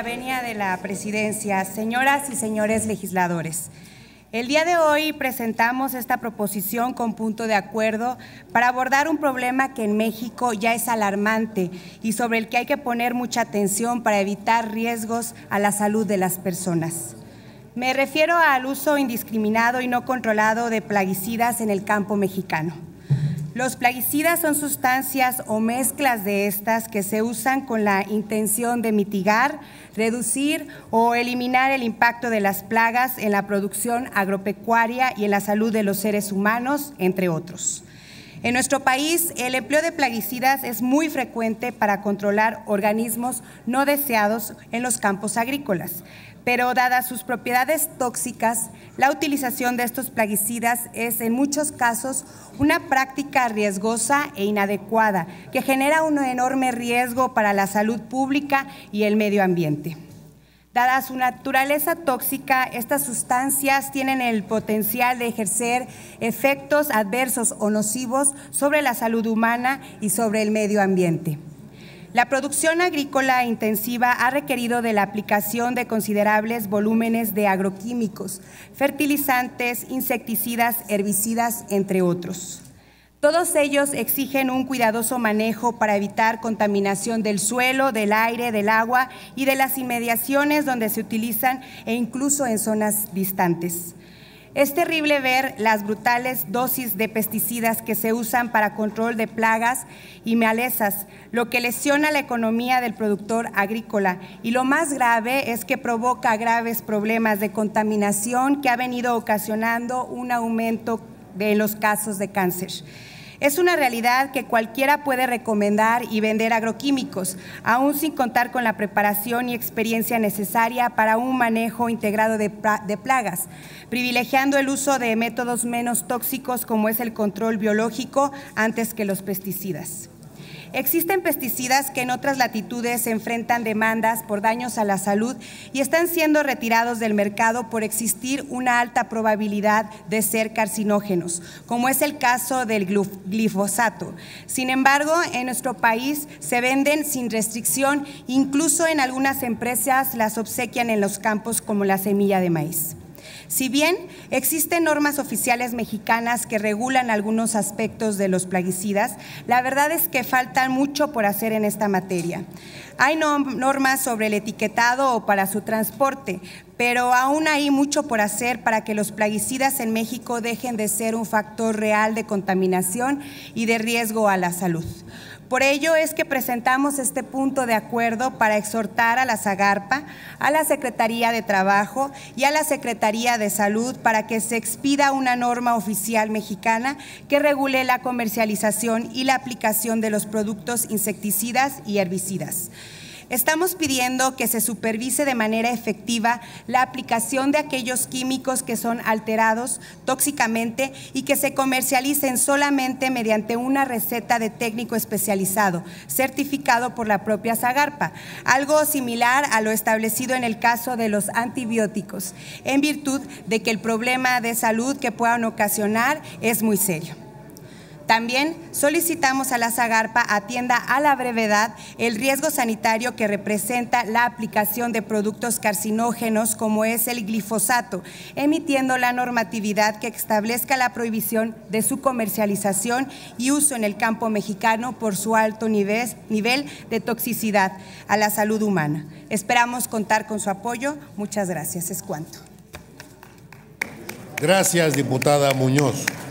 la venia de la presidencia, señoras y señores legisladores. El día de hoy presentamos esta proposición con punto de acuerdo para abordar un problema que en México ya es alarmante y sobre el que hay que poner mucha atención para evitar riesgos a la salud de las personas. Me refiero al uso indiscriminado y no controlado de plaguicidas en el campo mexicano. Los plaguicidas son sustancias o mezclas de estas que se usan con la intención de mitigar, reducir o eliminar el impacto de las plagas en la producción agropecuaria y en la salud de los seres humanos, entre otros. En nuestro país, el empleo de plaguicidas es muy frecuente para controlar organismos no deseados en los campos agrícolas. Pero dadas sus propiedades tóxicas, la utilización de estos plaguicidas es en muchos casos una práctica riesgosa e inadecuada que genera un enorme riesgo para la salud pública y el medio ambiente. Dada su naturaleza tóxica, estas sustancias tienen el potencial de ejercer efectos adversos o nocivos sobre la salud humana y sobre el medio ambiente. La producción agrícola intensiva ha requerido de la aplicación de considerables volúmenes de agroquímicos, fertilizantes, insecticidas, herbicidas, entre otros. Todos ellos exigen un cuidadoso manejo para evitar contaminación del suelo, del aire, del agua y de las inmediaciones donde se utilizan e incluso en zonas distantes. Es terrible ver las brutales dosis de pesticidas que se usan para control de plagas y malezas, lo que lesiona la economía del productor agrícola. Y lo más grave es que provoca graves problemas de contaminación que ha venido ocasionando un aumento de los casos de cáncer. Es una realidad que cualquiera puede recomendar y vender agroquímicos, aún sin contar con la preparación y experiencia necesaria para un manejo integrado de plagas, privilegiando el uso de métodos menos tóxicos como es el control biológico antes que los pesticidas. Existen pesticidas que en otras latitudes se enfrentan demandas por daños a la salud y están siendo retirados del mercado por existir una alta probabilidad de ser carcinógenos, como es el caso del glifosato. Sin embargo, en nuestro país se venden sin restricción, incluso en algunas empresas las obsequian en los campos como la semilla de maíz. Si bien existen normas oficiales mexicanas que regulan algunos aspectos de los plaguicidas, la verdad es que falta mucho por hacer en esta materia. Hay normas sobre el etiquetado o para su transporte, pero aún hay mucho por hacer para que los plaguicidas en México dejen de ser un factor real de contaminación y de riesgo a la salud. Por ello es que presentamos este punto de acuerdo para exhortar a la SAGARPA, a la Secretaría de Trabajo y a la Secretaría de Salud para que se expida una norma oficial mexicana que regule la comercialización y la aplicación de los productos insecticidas y herbicidas. Estamos pidiendo que se supervise de manera efectiva la aplicación de aquellos químicos que son alterados tóxicamente y que se comercialicen solamente mediante una receta de técnico especializado, certificado por la propia SAGARPA, algo similar a lo establecido en el caso de los antibióticos, en virtud de que el problema de salud que puedan ocasionar es muy serio. También solicitamos a la SAGARPA atienda a la brevedad el riesgo sanitario que representa la aplicación de productos carcinógenos como es el glifosato, emitiendo la normatividad que establezca la prohibición de su comercialización y uso en el campo mexicano por su alto nivel de toxicidad a la salud humana. Esperamos contar con su apoyo. Muchas gracias. Es cuanto. Gracias, diputada Muñoz.